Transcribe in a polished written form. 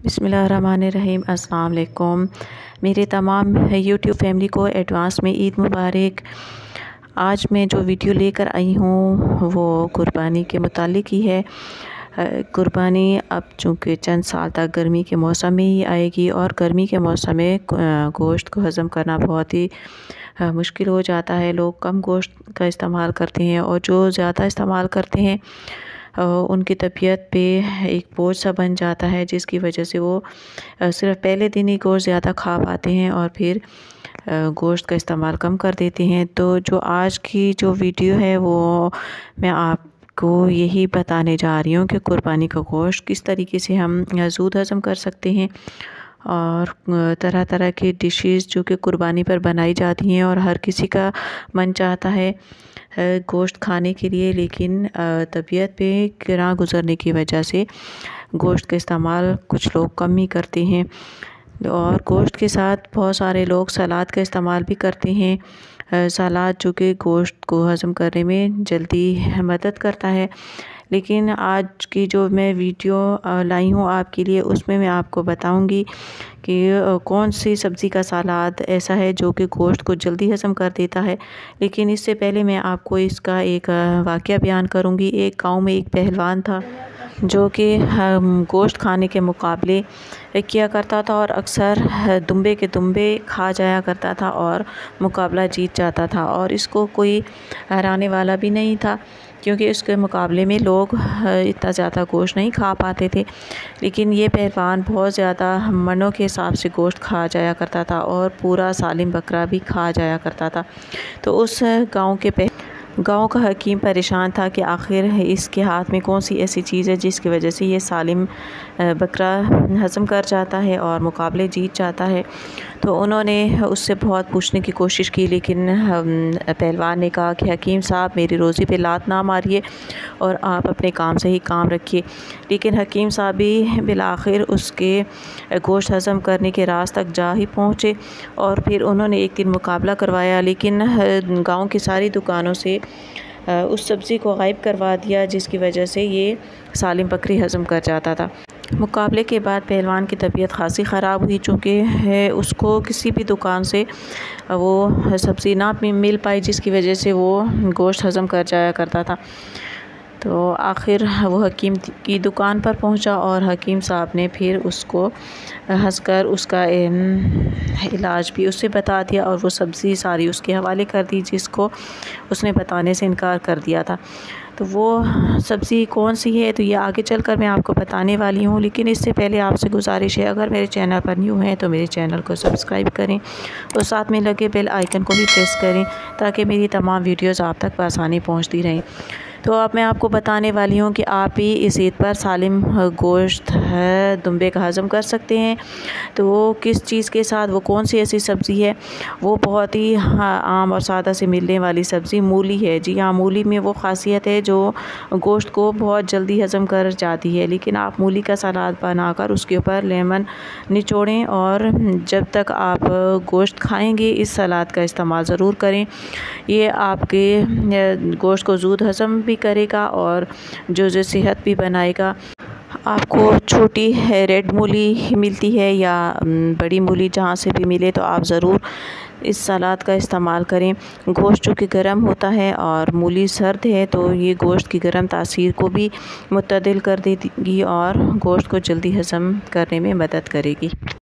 बिस्मिल्लाहिर्रहमानिर्रहीम। अस्सलाम वालेकुम। मेरे तमाम यूट्यूब फैमिली को एडवांस में ईद मुबारक। आज मैं जो वीडियो लेकर आई हूँ वो कुर्बानी के मुतालिक ही है। कुर्बानी अब चूँकि चंद साल तक गर्मी के मौसम में ही आएगी और गर्मी के मौसम में गोश्त को हज़म करना बहुत ही मुश्किल हो जाता है। लोग कम गोश्त का इस्तेमाल करते हैं और जो ज़्यादा इस्तेमाल करते हैं उनकी तबीयत पे एक बोझ सा बन जाता है, जिसकी वजह से वो सिर्फ़ पहले दिन ही गोश्त ज़्यादा खा पाते हैं और फिर गोश्त का इस्तेमाल कम कर देते हैं। तो जो आज की जो वीडियो है वो मैं आपको यही बताने जा रही हूँ कि कुर्बानी का गोश्त किस तरीके से हम ज़ूद हज़म कर सकते हैं और तरह तरह की डिशेस जो कि कुर्बानी पर बनाई जाती हैं और हर किसी का मन चाहता है गोश्त खाने के लिए, लेकिन तबीयत पे गिरा गुज़रने की वजह से गोश्त का इस्तेमाल कुछ लोग कम ही करते हैं। और गोश्त के साथ बहुत सारे लोग सलाद का इस्तेमाल भी करते हैं। सलाद जो कि गोश्त को हज़म करने में जल्दी मदद करता है। लेकिन आज की जो मैं वीडियो लाई हूँ आपके लिए, उसमें मैं आपको बताऊंगी कि कौन सी सब्ज़ी का सलाद ऐसा है जो कि गोश्त को जल्दी हज़म कर देता है। लेकिन इससे पहले मैं आपको इसका एक वाक़या बयान करूंगी। एक गांव में एक पहलवान था जो कि गोश्त खाने के मुकाबले किया करता था और अक्सर दुम्बे के दुम्बे खा जाया करता था और मुकाबला जीत जाता था और इसको कोई हराने वाला भी नहीं था, क्योंकि इसके मुकाबले में लोग इतना ज़्यादा गोश्त नहीं खा पाते थे। लेकिन ये पहलवान बहुत ज़्यादा मनों के हिसाब से गोश्त खा जाया करता था और पूरा सालिम बकरा भी खा जाया करता था। तो उस गांव का हकीम परेशान था कि आखिर इसके हाथ में कौन सी ऐसी चीज़ है जिसकी वजह से ये सालिम बकरा हज़म कर जाता है और मुकाबले जीत जाता है। तो उन्होंने उससे बहुत पूछने की कोशिश की, लेकिन पहलवान ने कहा कि हकीम साहब, मेरी रोज़ी पे लात ना मारिए और आप अपने काम से ही काम रखिए। लेकिन हकीम साहब भी बिलाखिर उसके गोश्त हज़म करने के राज तक जा ही पहुँचे और फिर उन्होंने एक दिन मुकाबला करवाया, लेकिन गाँव की सारी दुकानों से उस सब्ज़ी को गायब करवा दिया, जिसकी वजह से ये सालिम बकरी हज़म कर जाता था। मुकाबले के बाद पहलवान की तबीयत खासी ख़राब हुई, चूँकि उसको किसी भी दुकान से वो सब्ज़ी ना मिल पाई, जिसकी वजह से वो गोश्त हज़म कर जाया करता था। तो आखिर वो हकीम की दुकान पर पहुंचा और हकीम साहब ने फिर उसको हंसकर उसका इलाज भी उससे बता दिया और वो सब्ज़ी सारी उसके हवाले कर दी, जिसको उसने बताने से इनकार कर दिया था। तो वो सब्ज़ी कौन सी है तो ये आगे चलकर मैं आपको बताने वाली हूँ। लेकिन इससे पहले आपसे गुजारिश है, अगर मेरे चैनल पर न्यू हैं तो मेरे चैनल को सब्सक्राइब करें और साथ में लगे बेल आइकन को भी प्रेस करें ताकि मेरी तमाम वीडियोज़ आप तक आसानी पहुँचती रहें। तो अब मैं आपको बताने वाली हूँ कि आप भी इस ईद पर सालिम गोश्त है दुम्बे का हज़म कर सकते हैं। तो वो किस चीज़ के साथ, वो कौन सी ऐसी सब्ज़ी है? वो बहुत ही आम और सादा से मिलने वाली सब्ज़ी मूली है। जी हाँ, मूली में वो ख़ासियत है जो गोश्त को बहुत जल्दी हज़म कर जाती है। लेकिन आप मूली का सलाद बनाकर उसके ऊपर लेमन निचोड़ें और जब तक आप गोश्त खाएँगे इस सलाद का इस्तेमाल ज़रूर करें। ये आपके गोश्त को ज़ूद हज़म भी करेगा और जो सेहत भी बनाएगा। आपको छोटी रेड मूली मिलती है या बड़ी मूली, जहाँ से भी मिले तो आप ज़रूर इस सलाद का इस्तेमाल करें। गोश्त चूँकि गर्म होता है और मूली सर्द है, तो ये गोश्त की गर्म तासीर को भी मुतदिल कर देगी और गोश्त को जल्दी हज़म करने में मदद करेगी।